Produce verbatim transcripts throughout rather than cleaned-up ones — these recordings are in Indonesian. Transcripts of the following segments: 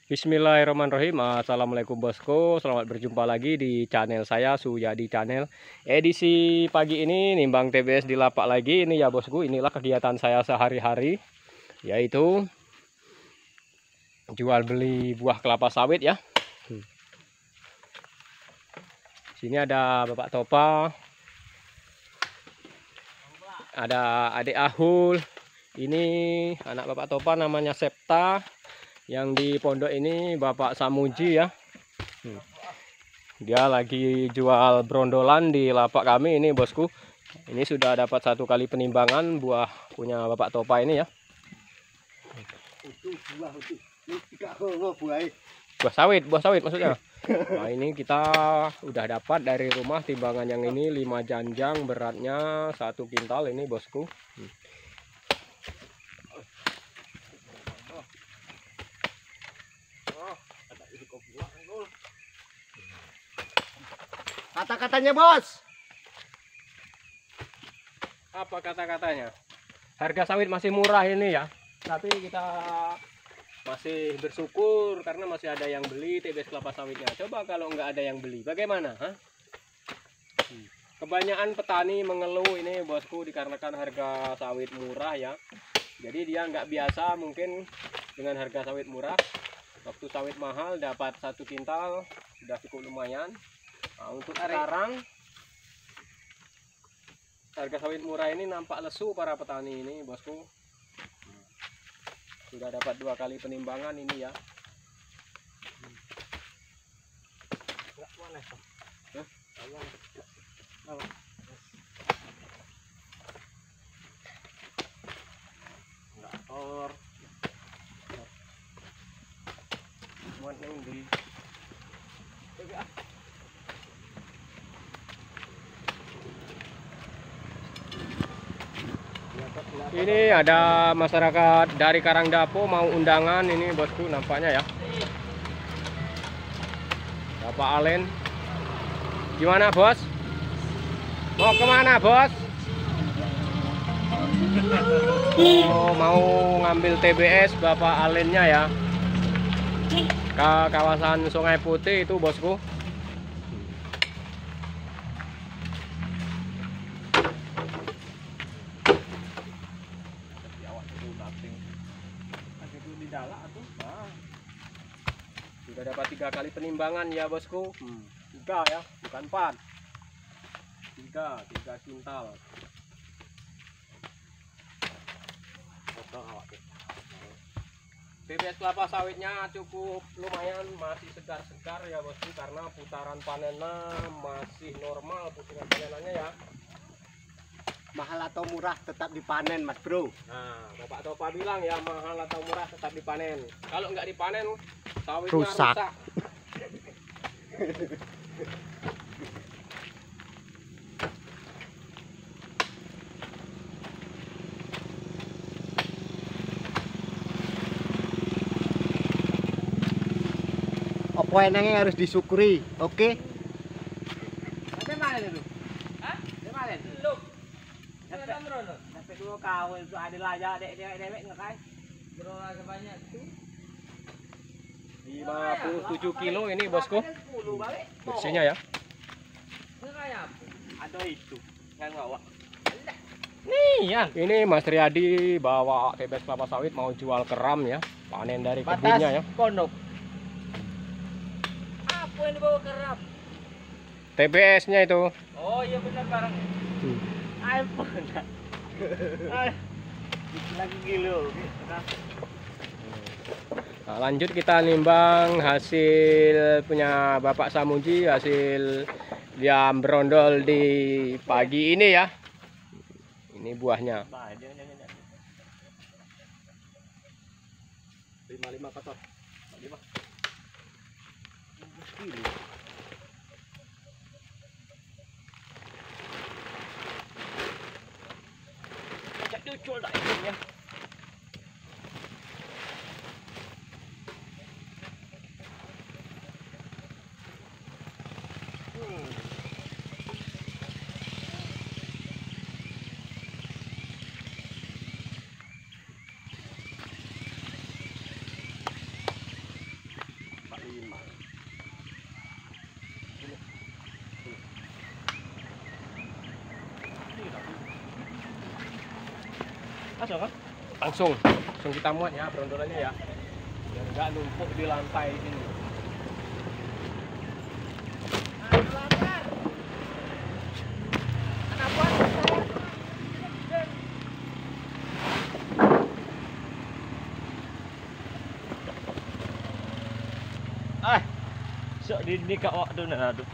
Bismillahirrahmanirrahim. Assalamualaikum bosku, selamat berjumpa lagi di channel saya, Suyadi Channel. Edisi pagi ini nimbang T B S di lapak lagi. Ini ya bosku, inilah kegiatan saya sehari-hari, yaitu jual beli buah kelapa sawit ya. Sini ada Bapak Topa, ada adik Ahul. Ini anak Bapak Topa namanya Septa. Yang di pondok ini Bapak Samuji ya. Dia lagi jual brondolan di lapak kami ini bosku. Ini sudah dapat satu kali penimbangan buah punya Bapak Topa ini ya. Buah sawit, buah sawit maksudnya. Nah ini kita udah dapat dari rumah timbangan yang ini lima janjang, beratnya satu kintal ini bosku. Kata-katanya bos. Apa kata-katanya? Harga sawit masih murah ini ya. Tapi kita masih bersyukur karena masih ada yang beli T B S kelapa sawitnya. Coba kalau nggak ada yang beli, bagaimana? Hah? Kebanyakan petani mengeluh ini bosku dikarenakan harga sawit murah ya. Jadi dia nggak biasa mungkin dengan harga sawit murah. Waktu sawit mahal dapat satu kintal sudah cukup lumayan. Nah, untuk sekarang harga sawit murah ini nampak lesu para petani ini bosku. Sudah dapat dua kali penimbangan ini ya. Or muat yang di ini ada masyarakat dari Karangdapo mau undangan ini bosku nampaknya ya. Bapak Alen. Gimana bos? Mau kemana bos? Oh, mau ngambil T B S Bapak Alennya ya. Ke kawasan Sungai Putih itu bosku. Sudah dapat tiga kali penimbangan ya bosku. Hmm. Tiga ya, bukan empat. Tiga, tiga kintal. T B S kelapa sawitnya cukup lumayan, masih segar-segar ya bosku karena putaran panennya masih normal putaran panenannya ya. Mahal atau murah tetap dipanen mas bro. Nah Bapak Topa bilang ya mahal atau murah tetap dipanen. Kalau nggak dipanen sawitnya Rusak. rusak. Apa enaknya harus disyukuri, oke? Okay? Mana itu? Hah? Mana? Lu. Sampai merono. Sampai dua kau itu ada laja dek-dek ngekai. Berapa sebanyak itu? lima puluh tujuh kilo ini bosku. Bersihnya ya. Ngekai apa? Ada itu yang bawa. Nih ya. Ini Mas Riyadi bawa T B S kelapa sawit mau jual keram ya. Panen dari kebunnya ya. Pondok. Apa yang dibawa kerap? T B S-nya itu. Oh iya benar barang. Hmm. iPhone. Ah. Lagi kilo. Nah, lanjut kita nimbang hasil punya Bapak Samuji, hasil dia berondol di pagi ini ya. Ini buahnya. lima lima kotor. lima. Cak ducul tak ini ya. Langsung kan? Langsung, langsung kita muat ya brontolannya ya, biar nggak numpuk di lantai sini. Ah, sok di di kak waktu nah aduh.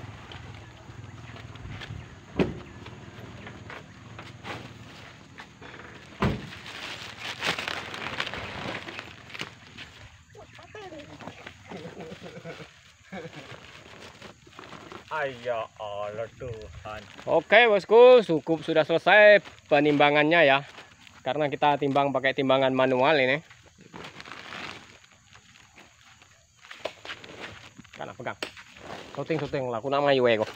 Ayah Allah Tuhan. Oke bosku, cukup sudah selesai penimbangannya ya, karena kita timbang pakai timbangan manual ini. Karena pegang, syuting syuting lah, aku nama Iwe kok.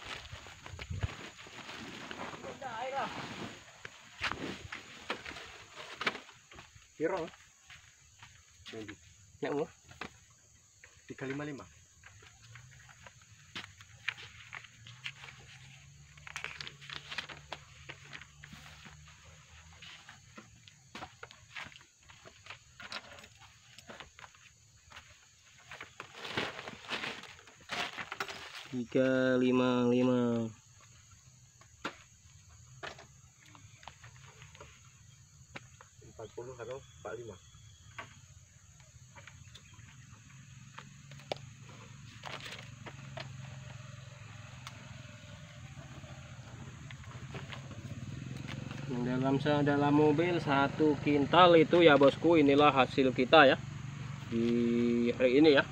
Kira, nek umur tiga lima lima. tiga lima lima. empat puluh atau empat puluh lima. Dalam dalam mobil satu kintal itu ya bosku, inilah hasil kita ya di hari ini ya.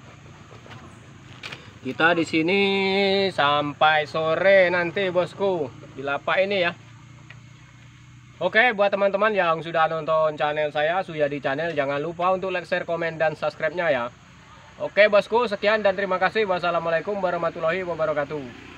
Kita di sini sampai sore nanti bosku di lapak ini ya. Oke, buat teman-teman yang sudah nonton channel saya, Suyadi Channel, jangan lupa untuk like, share, komen, dan subscribe-nya ya. Oke bosku, sekian dan terima kasih. Wassalamualaikum warahmatullahi wabarakatuh.